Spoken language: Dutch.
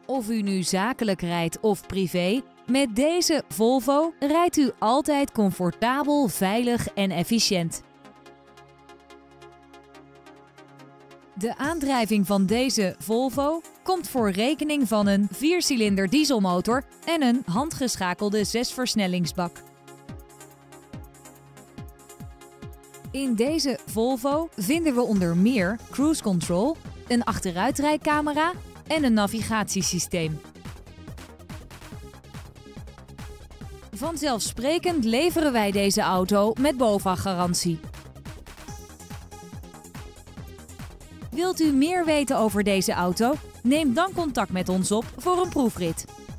Of u nu zakelijk rijdt of privé, met deze Volvo rijdt u altijd comfortabel, veilig en efficiënt. De aandrijving van deze Volvo komt voor rekening van een 4-cilinder dieselmotor en een handgeschakelde 6-versnellingsbak. In deze Volvo vinden we onder meer cruise control, een achteruitrijcamera en een navigatiesysteem. Vanzelfsprekend leveren wij deze auto met BOVAG-garantie. Wilt u meer weten over deze auto? Neem dan contact met ons op voor een proefrit.